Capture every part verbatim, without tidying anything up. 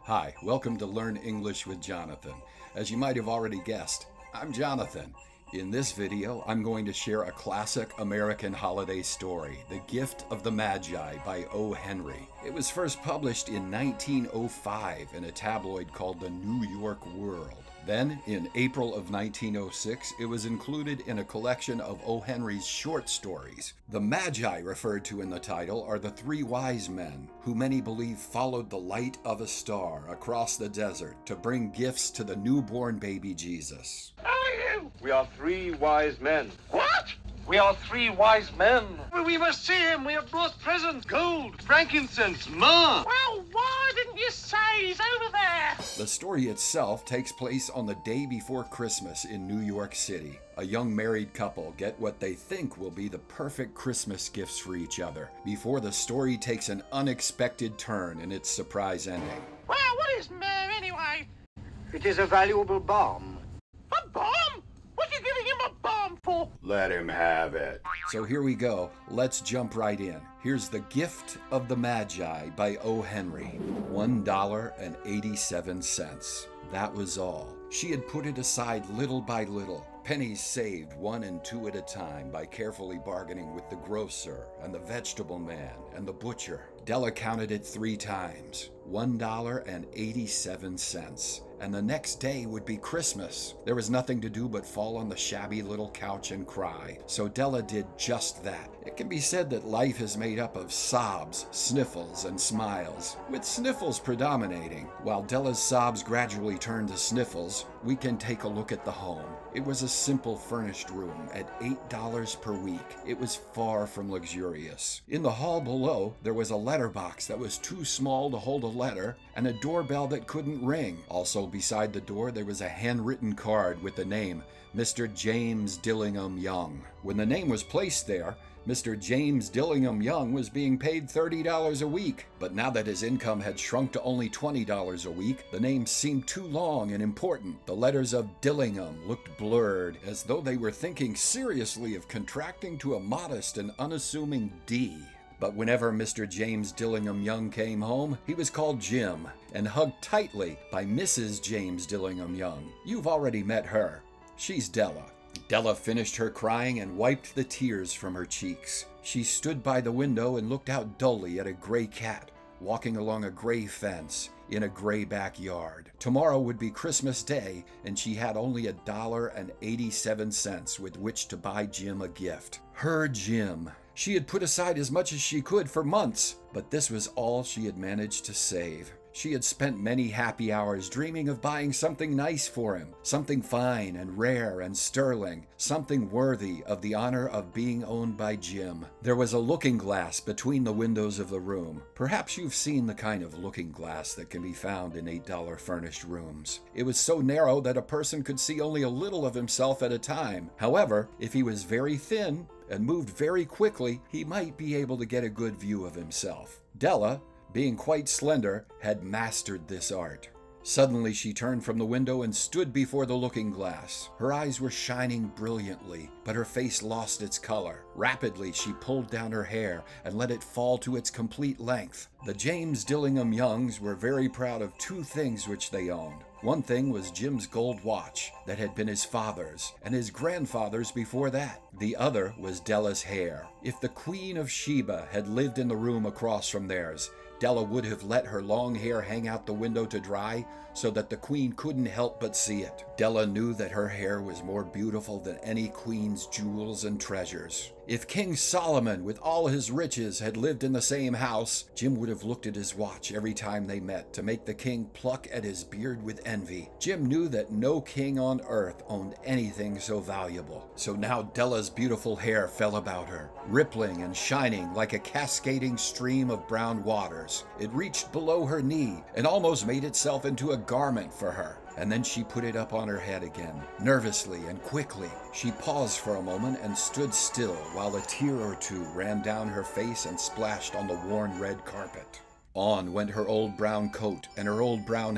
Hi, welcome to Learn English with Jonathan. As you might have already guessed, I'm Jonathan. In this video, I'm going to share a classic American holiday story, The Gift of the Magi by O. Henry. It was first published in nineteen oh five in a tabloid called the New York World. Then, in April of nineteen oh six, it was included in a collection of O. Henry's short stories. The Magi referred to in the title are the three wise men, who many believe followed the light of a star across the desert to bring gifts to the newborn baby Jesus. Are you? We are three wise men. What? We are three wise men. Well, we must see him. We have brought presents. Gold, frankincense, myrrh. Well, why didn't you say he's over there? The story itself takes place on the day before Christmas in New York City. A young married couple get what they think will be the perfect Christmas gifts for each other before the story takes an unexpected turn in its surprise ending. Well, what is myrrh anyway? It is a valuable balm. A bomb? What are you giving him a bomb for? Let him have it. So here we go. Let's jump right in. Here's The Gift of the Magi by O. Henry. one dollar and eighty-seven cents. That was all. She had put it aside little by little. Pennies saved one and two at a time by carefully bargaining with the grocer and the vegetable man and the butcher. Della counted it three times. one dollar and eighty-seven cents. And the next day would be Christmas. There was nothing to do but fall on the shabby little couch and cry. So Della did just that. It can be said that life is made up of sobs, sniffles, and smiles, with sniffles predominating. While Della's sobs gradually turned to sniffles, we can take a look at the home. It was a simple furnished room at eight dollars per week. It was far from luxurious. In the hall below, there was a letterbox that was too small to hold a letter and a doorbell that couldn't ring. Also beside the door, there was a handwritten card with the name Mister James Dillingham Young. When the name was placed there, Mister James Dillingham Young was being paid thirty dollars a week, but now that his income had shrunk to only twenty dollars a week, the name seemed too long and important. The letters of Dillingham looked blurred, as though they were thinking seriously of contracting to a modest and unassuming D. But whenever Mister James Dillingham Young came home, he was called Jim and hugged tightly by Missus James Dillingham Young. You've already met her. She's Della. Della finished her crying and wiped the tears from her cheeks. She stood by the window and looked out dully at a gray cat walking along a gray fence in a gray backyard. Tomorrow would be Christmas Day, and she had only a dollar and eighty-seven cents with which to buy Jim a gift. Her Jim. She had put aside as much as she could for months, but this was all she had managed to save. She had spent many happy hours dreaming of buying something nice for him, something fine and rare and sterling, something worthy of the honor of being owned by Jim. There was a looking glass between the windows of the room. Perhaps you've seen the kind of looking glass that can be found in eight dollar furnished rooms. It was so narrow that a person could see only a little of himself at a time. However, if he was very thin and moved very quickly, he might be able to get a good view of himself. Della, being quite slender, had mastered this art. Suddenly she turned from the window and stood before the looking glass. Her eyes were shining brilliantly, but her face lost its color. Rapidly she pulled down her hair and let it fall to its complete length. The James Dillingham Youngs were very proud of two things which they owned. One thing was Jim's gold watch that had been his father's and his grandfather's before that. The other was Della's hair. If the Queen of Sheba had lived in the room across from theirs, Della would have let her long hair hang out the window to dry so that the queen couldn't help but see it. Della knew that her hair was more beautiful than any queen's jewels and treasures. If King Solomon, with all his riches, had lived in the same house, Jim would have looked at his watch every time they met to make the king pluck at his beard with envy. Jim knew that no king on earth owned anything so valuable. So now Della's beautiful hair fell about her, rippling and shining like a cascading stream of brown waters. It reached below her knee and almost made itself into a garment for her. And then she put it up on her head again. Nervously and quickly, she paused for a moment and stood still while a tear or two ran down her face and splashed on the worn red carpet. On went her old brown coat and her old brown hat,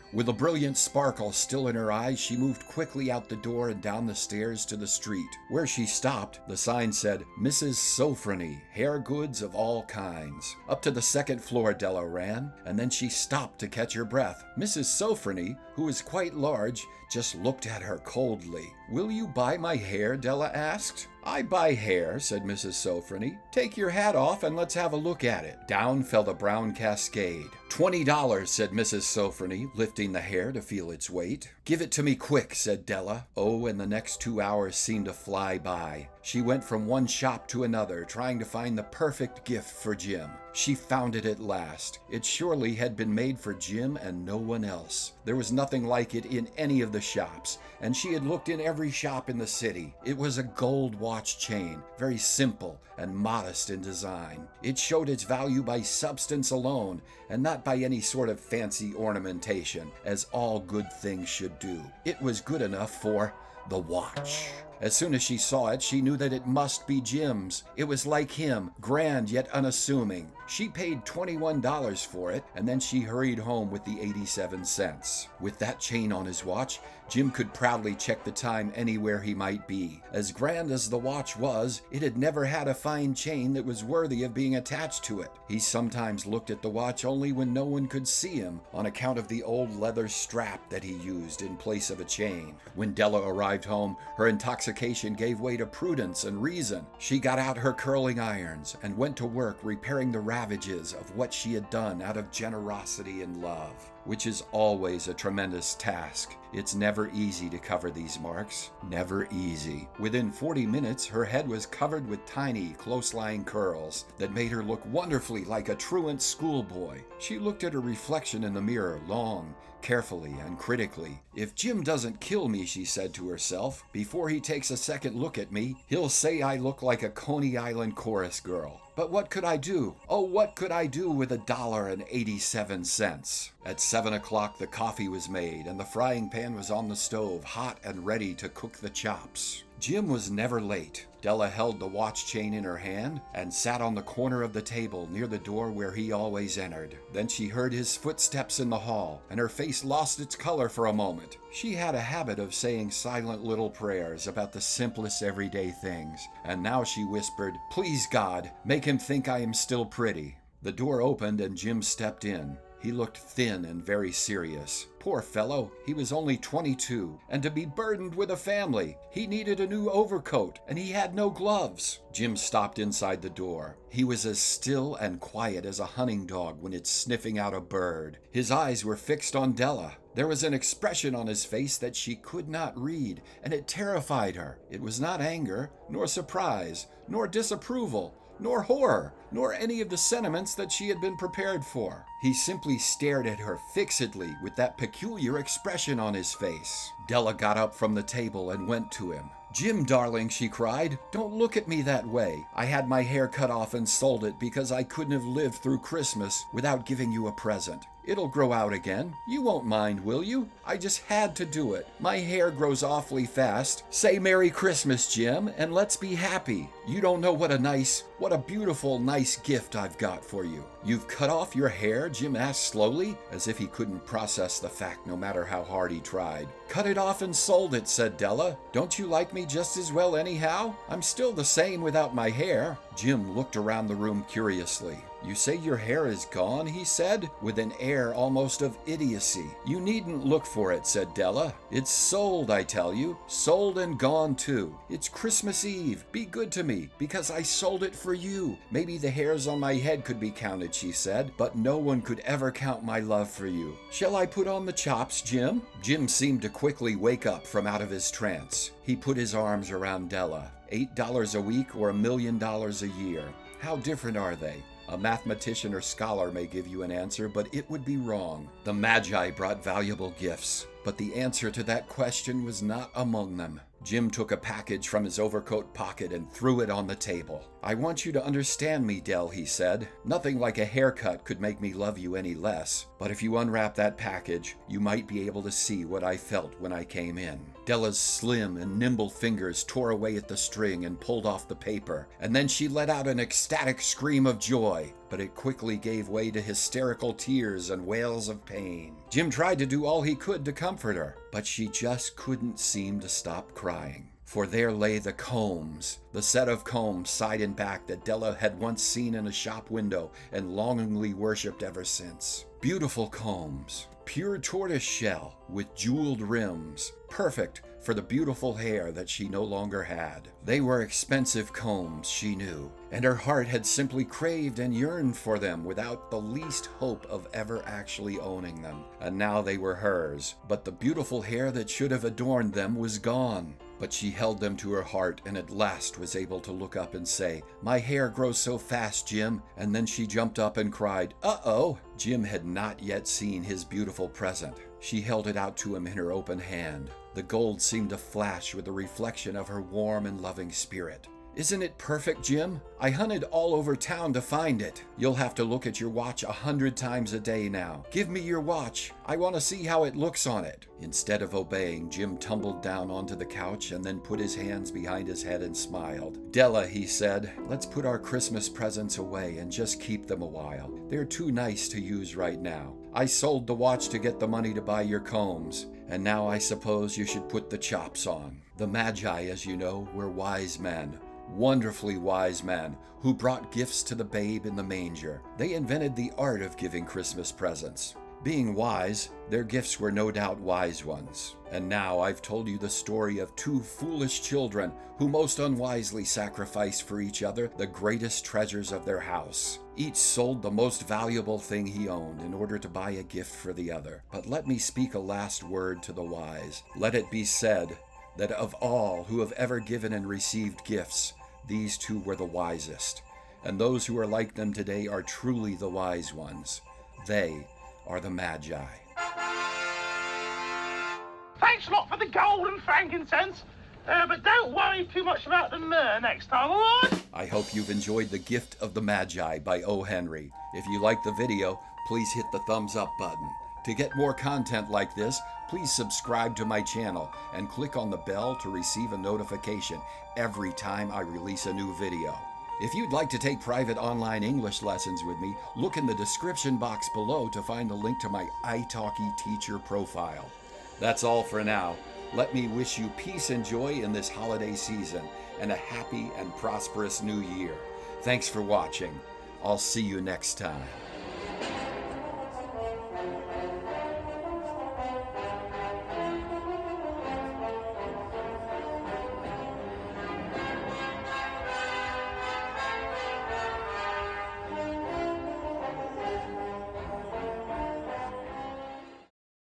With a brilliant sparkle still in her eyes, she moved quickly out the door and down the stairs to the street. Where she stopped, the sign said, Missus Sofrony, hair goods of all kinds. Up to the second floor Della ran, and then she stopped to catch her breath. Missus Sofrony, who was quite large, just looked at her coldly. Will you buy my hair? Della asked. I buy hair, said Missus Sofrony. Take your hat off and let's have a look at it. Down fell the brown cascade. Twenty dollars, said Missus Sofrony, lifting the hair to feel its weight. Give it to me quick, said Della. Oh, and the next two hours seemed to fly by. She went from one shop to another, trying to find the perfect gift for Jim. She found it at last. It surely had been made for Jim and no one else. There was nothing like it in any of the shops, and she had looked in every shop in the city. It was a gold watch chain, very simple and modest in design. It showed its value by substance alone, and not by any sort of fancy ornamentation, as all good things should do. It was good enough for the watch. As soon as she saw it, she knew that it must be Jim's. It was like him, grand yet unassuming. She paid twenty-one dollars for it, and then she hurried home with the eighty-seven cents. With that chain on his watch, Jim could proudly check the time anywhere he might be. As grand as the watch was, it had never had a fine chain that was worthy of being attached to it. He sometimes looked at the watch only when no one could see him, on account of the old leather strap that he used in place of a chain. When Della arrived home, her intoxication gave way to prudence and reason. She got out her curling irons and went to work repairing the ravages of what she had done out of generosity and love, which is always a tremendous task. It's never easy to cover these marks. Never easy. Within forty minutes, her head was covered with tiny, close-lying curls that made her look wonderfully like a truant schoolboy. She looked at her reflection in the mirror long, carefully, and critically. If Jim doesn't kill me, she said to herself, before he takes a second look at me, he'll say I look like a Coney Island chorus girl. But what could I do? Oh, what could I do with a dollar and eighty-seven cents? At seven o'clock, the coffee was made, and the frying pan was on the stove, hot and ready to cook the chops. Jim was never late. Della held the watch chain in her hand and sat on the corner of the table near the door where he always entered. Then she heard his footsteps in the hall, and her face lost its color for a moment. She had a habit of saying silent little prayers about the simplest everyday things, and now she whispered, "Please God, make him think I am still pretty." The door opened and Jim stepped in. He looked thin and very serious. Poor fellow, he was only twenty-two, and to be burdened with a family. He needed a new overcoat, and he had no gloves. Jim stopped inside the door. He was as still and quiet as a hunting dog when it's sniffing out a bird. His eyes were fixed on Della. There was an expression on his face that she could not read, and it terrified her. It was not anger, nor surprise, nor disapproval, nor horror, nor any of the sentiments that she had been prepared for. He simply stared at her fixedly with that peculiar expression on his face. Della got up from the table and went to him. "Jim, darling," she cried, "don't look at me that way. I had my hair cut off and sold it because I couldn't have lived through Christmas without giving you a present. It'll grow out again. You won't mind, will you? I just had to do it. My hair grows awfully fast. Say Merry Christmas, Jim, and let's be happy. You don't know what a nice, what a beautiful, nice gift I've got for you." "You've cut off your hair?" Jim asked slowly, as if he couldn't process the fact no matter how hard he tried. "Cut it off and sold it," said Della. "Don't you like me just as well anyhow? I'm still the same without my hair." Jim looked around the room curiously. "You say your hair is gone?" he said, with an air almost of idiocy. "You needn't look for it," said Della. "It's sold, I tell you. Sold and gone, too. It's Christmas Eve. Be good to me, because I sold it for you. Maybe the hairs on my head could be counted," she said, "but no one could ever count my love for you. Shall I put on the chops, Jim?" Jim seemed to quickly wake up from out of his trance. He put his arms around Della. Eight dollars a week or a million dollars a year. How different are they? A mathematician or scholar may give you an answer, but it would be wrong. The Magi brought valuable gifts, but the answer to that question was not among them. Jim took a package from his overcoat pocket and threw it on the table. "I want you to understand me, Dell," he said. "Nothing like a haircut could make me love you any less, but if you unwrap that package, you might be able to see what I felt when I came in." Della's slim and nimble fingers tore away at the string and pulled off the paper, and then she let out an ecstatic scream of joy. but it quickly gave way to hysterical tears and wails of pain. Jim tried to do all he could to comfort her, but she just couldn't seem to stop crying. For there lay the combs, the set of combs side and back that Della had once seen in a shop window and longingly worshipped ever since. Beautiful combs, pure tortoise shell with jeweled rims, perfect for the beautiful hair that she no longer had. They were expensive combs, she knew, and her heart had simply craved and yearned for them without the least hope of ever actually owning them. And now they were hers, but the beautiful hair that should have adorned them was gone. But she held them to her heart and at last was able to look up and say, "My hair grows so fast, Jim." And then she jumped up and cried, "Uh-oh." Jim had not yet seen his beautiful present. She held it out to him in her open hand. The gold seemed to flash with the reflection of her warm and loving spirit. "Isn't it perfect, Jim? I hunted all over town to find it. You'll have to look at your watch a hundred times a day now. Give me your watch. I want to see how it looks on it." Instead of obeying, Jim tumbled down onto the couch and then put his hands behind his head and smiled. "Della," he said, "let's put our Christmas presents away and just keep them a while. They're too nice to use right now. I sold the watch to get the money to buy your combs, and now I suppose you should put the chops on." The Magi, as you know, were wise men. Wonderfully wise men who brought gifts to the babe in the manger. They invented the art of giving Christmas presents. Being wise, their gifts were no doubt wise ones. And now I've told you the story of two foolish children who most unwisely sacrificed for each other the greatest treasures of their house. Each sold the most valuable thing he owned in order to buy a gift for the other. But let me speak a last word to the wise. Let it be said that of all who have ever given and received gifts, these two were the wisest, and those who are like them today are truly the wise ones. They are the Magi. Thanks a lot for the gold and frankincense, uh, but don't worry too much about the myrrh next time, alright? I hope you've enjoyed The Gift of the Magi by O. Henry. If you liked the video, please hit the thumbs up button. To get more content like this, please subscribe to my channel and click on the bell to receive a notification every time I release a new video. If you'd like to take private online English lessons with me, look in the description box below to find the link to my iTalki teacher profile. That's all for now. Let me wish you peace and joy in this holiday season and a happy and prosperous new year. Thanks for watching. I'll see you next time.